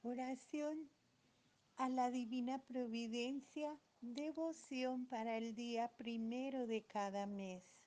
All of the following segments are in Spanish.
Oración a la Divina Providencia, devoción para el día primero de cada mes.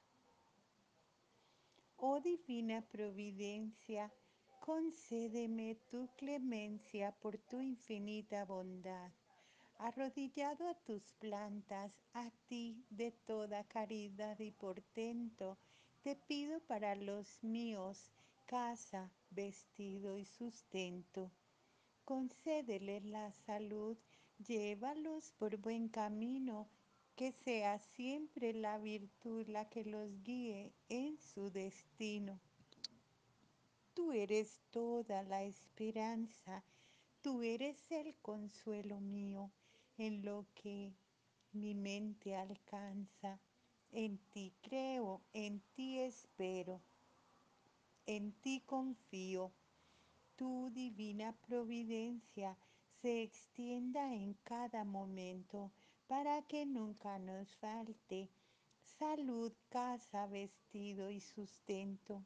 Oh Divina Providencia, concédeme tu clemencia por tu infinita bondad. Arrodillado a tus plantas, a ti de toda caridad y portento, te pido para los míos casa, vestido y sustento. Concédeles la salud, llévalos por buen camino, que sea siempre la virtud la que los guíe en su destino. Tú eres toda la esperanza, tú eres el consuelo mío en lo que mi mente alcanza. En ti creo, en ti espero, en ti confío. Tu divina providencia se extienda en cada momento para que nunca nos falte salud, casa, vestido y sustento,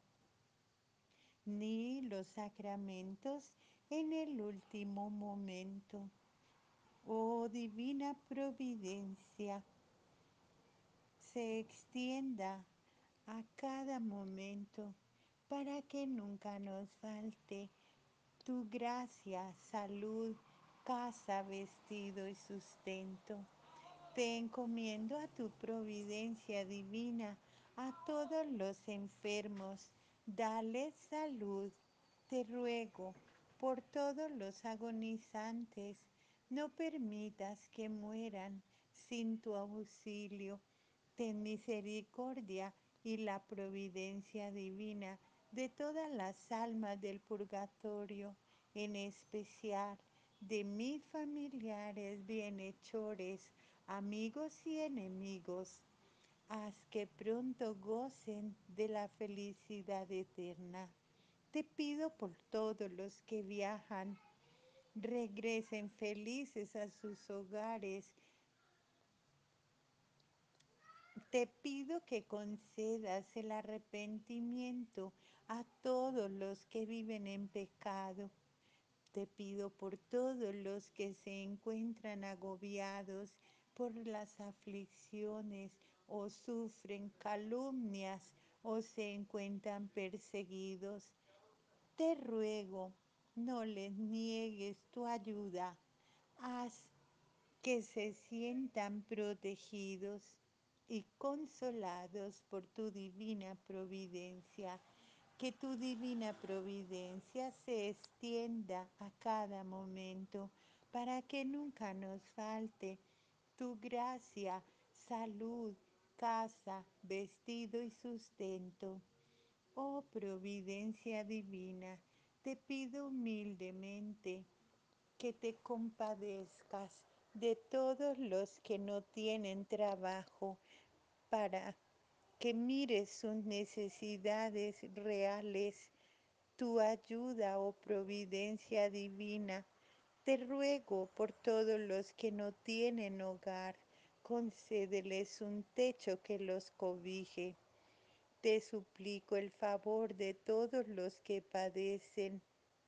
ni los sacramentos en el último momento. Oh divina providencia, se extienda a cada momento para que nunca nos falte tu gracia, salud, casa, vestido y sustento. Te encomiendo a tu providencia divina a todos los enfermos. Dale salud. Te ruego por todos los agonizantes. No permitas que mueran sin tu auxilio. Ten misericordia y la providencia divina de todas las almas del purgatorio, en especial de mis familiares bienhechores, amigos y enemigos. Haz que pronto gocen de la felicidad eterna. Te pido por todos los que viajan, regresen felices a sus hogares. Te pido que concedas el arrepentimiento a todos los que viven en pecado. Te pido por todos los que se encuentran agobiados por las aflicciones o sufren calumnias o se encuentran perseguidos. Te ruego, no les niegues tu ayuda. Haz que se sientan protegidos y consolados por tu divina providencia. Que tu divina providencia se extienda a cada momento para que nunca nos falte tu gracia, salud, casa, vestido y sustento. Oh providencia divina, te pido humildemente que te compadezcas de todos los que no tienen trabajo, para que mires sus necesidades reales, tu ayuda, oh providencia divina. Te ruego por todos los que no tienen hogar, concédeles un techo que los cobije. Te suplico el favor de todos los que padecen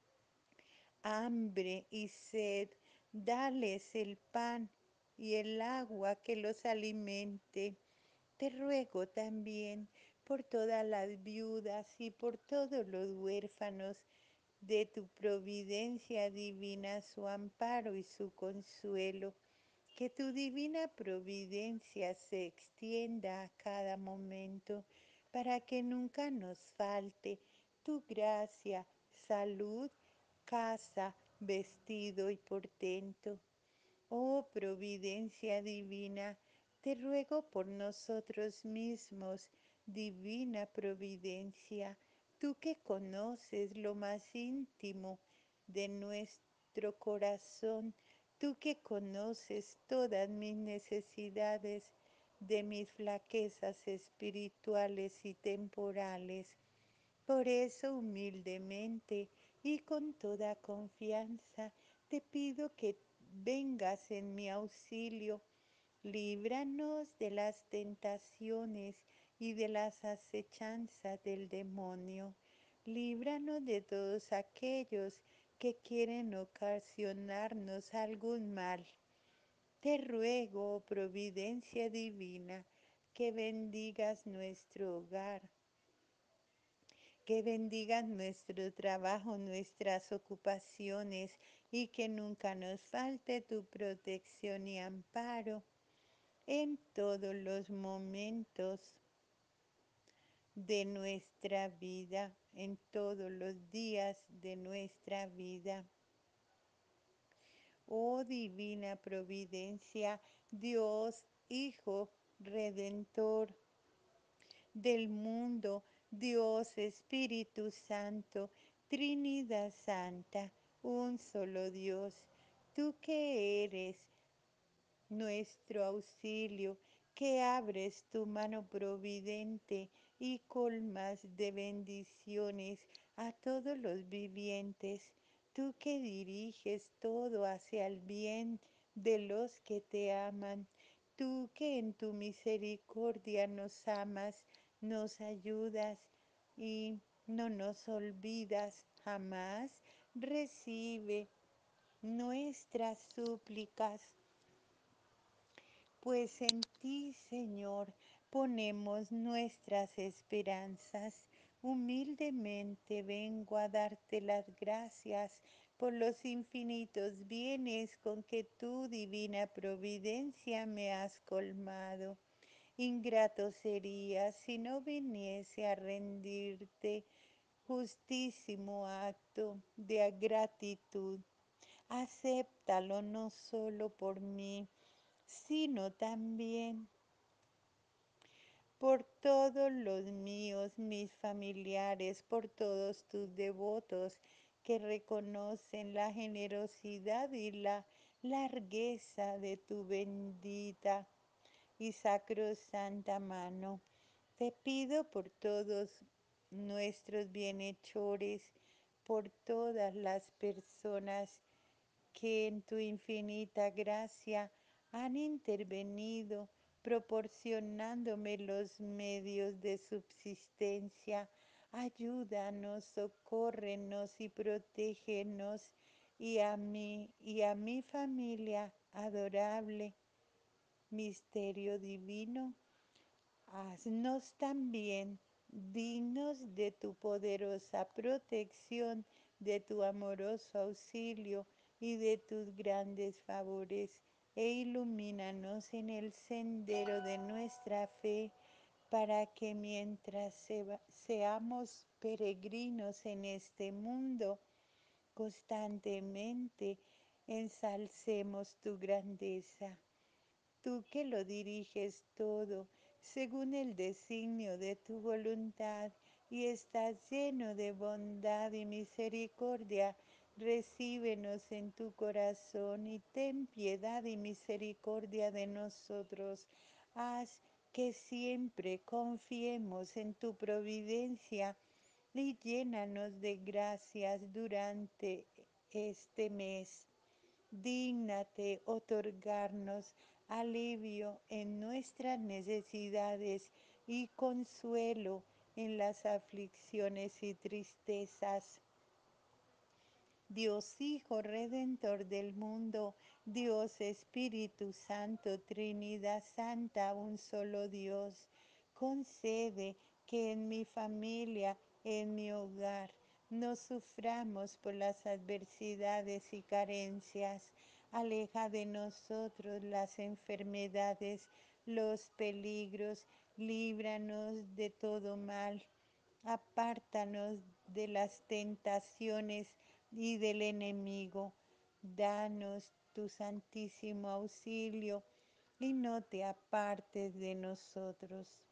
hambre y sed, dales el pan y el agua que los alimente. Te ruego también por todas las viudas y por todos los huérfanos de tu providencia divina, su amparo y su consuelo. Que tu divina providencia se extienda a cada momento para que nunca nos falte tu gracia, salud, casa, vestido y portento. Oh providencia divina, te ruego por nosotros mismos, divina providencia, tú que conoces lo más íntimo de nuestro corazón, tú que conoces todas mis necesidades, de mis flaquezas espirituales y temporales. Por eso humildemente y con toda confianza te pido que vengas en mi auxilio. Líbranos de las tentaciones y de las acechanzas del demonio. Líbranos de todos aquellos que quieren ocasionarnos algún mal. Te ruego, oh providencia divina, que bendigas nuestro hogar, que bendigas nuestro trabajo, nuestras ocupaciones y que nunca nos falte tu protección y amparo en todos los momentos de nuestra vida, en todos los días de nuestra vida. Oh divina providencia, Dios Hijo Redentor del mundo, Dios Espíritu Santo, Trinidad Santa, un solo Dios, tú que eres nuestro auxilio, que abres tu mano providente y colmas de bendiciones a todos los vivientes, tú que diriges todo hacia el bien de los que te aman, tú que en tu misericordia nos amas, nos ayudas y no nos olvidas jamás, recibe nuestras súplicas, pues en ti, Señor, ponemos nuestras esperanzas. Humildemente vengo a darte las gracias por los infinitos bienes con que tu divina providencia me has colmado. Ingrato sería si no viniese a rendirte justísimo acto de gratitud. Acéptalo no solo por mí, sino también por todos los míos, mis familiares, por todos tus devotos que reconocen la generosidad y la largueza de tu bendita y sacrosanta mano. Te pido por todos nuestros bienhechores, por todas las personas que en tu infinita gracia han intervenido proporcionándome los medios de subsistencia. Ayúdanos, socórrenos y protégenos y a mí y a mi familia adorable. Misterio divino, haznos también dignos de tu poderosa protección, de tu amoroso auxilio y de tus grandes favores, e ilumínanos en el sendero de nuestra fe, para que mientras seamos peregrinos en este mundo, constantemente ensalcemos tu grandeza. Tú que lo diriges todo según el designio de tu voluntad y estás lleno de bondad y misericordia, recíbenos en tu corazón y ten piedad y misericordia de nosotros. Haz que siempre confiemos en tu providencia y llénanos de gracias durante este mes. Dígnate otorgarnos alivio en nuestras necesidades y consuelo en las aflicciones y tristezas. Dios Hijo Redentor del mundo, Dios Espíritu Santo, Trinidad Santa, un solo Dios, concede que en mi familia, en mi hogar, no suframos por las adversidades y carencias. Aleja de nosotros las enfermedades, los peligros, líbranos de todo mal. Apártanos de las tentaciones y del enemigo. Danos tu santísimo auxilio y no te apartes de nosotros.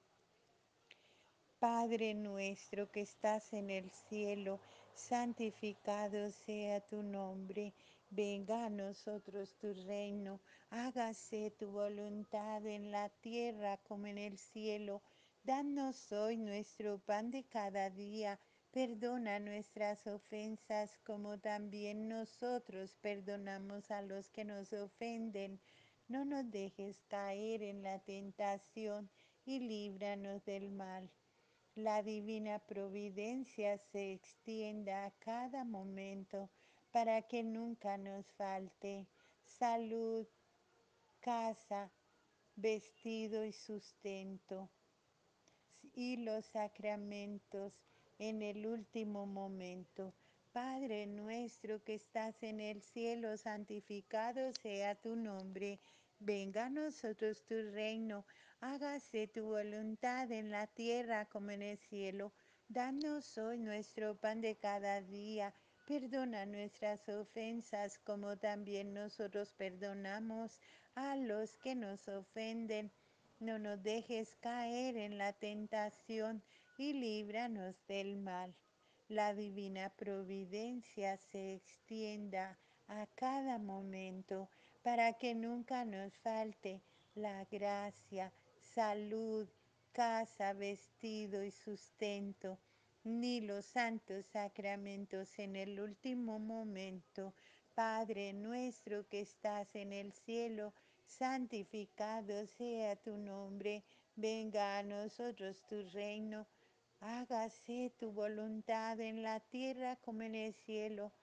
Padre nuestro que estás en el cielo, santificado sea tu nombre. Venga a nosotros tu reino. Hágase tu voluntad en la tierra como en el cielo. Danos hoy nuestro pan de cada día. Perdona nuestras ofensas como también nosotros perdonamos a los que nos ofenden. No nos dejes caer en la tentación y líbranos del mal. La divina providencia se extienda a cada momento para que nunca nos falte salud, casa, vestido y sustento, y los sacramentos en el último momento. Padre nuestro que estás en el cielo, santificado sea tu nombre. Venga a nosotros tu reino, hágase tu voluntad en la tierra como en el cielo. Danos hoy nuestro pan de cada día. Perdona nuestras ofensas como también nosotros perdonamos a los que nos ofenden. No nos dejes caer en la tentación y líbranos del mal. La divina providencia se extienda a cada momento para que nunca nos falte la gracia, salud, casa, vestido y sustento, ni los santos sacramentos en el último momento. Padre nuestro que estás en el cielo, santificado sea tu nombre, venga a nosotros tu reino, hágase tu voluntad en la tierra como en el cielo.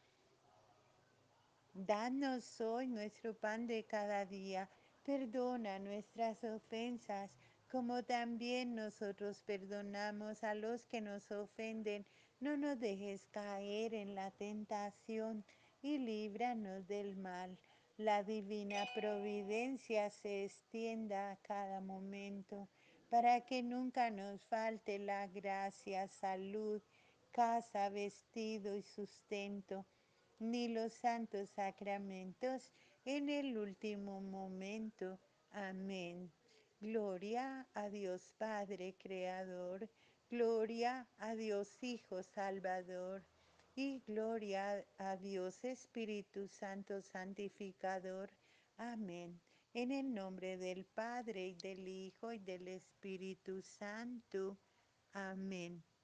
Danos hoy nuestro pan de cada día. Perdona nuestras ofensas, como también nosotros perdonamos a los que nos ofenden. No nos dejes caer en la tentación y líbranos del mal. La divina providencia se extienda a cada momento, para que nunca nos falte la gracia, salud, casa, vestido y sustento, ni los santos sacramentos en el último momento. Amén. Gloria a Dios Padre Creador, gloria a Dios Hijo Salvador, y gloria a Dios Espíritu Santo Santificador. Amén. En el nombre del Padre, y del Hijo, y del Espíritu Santo. Amén.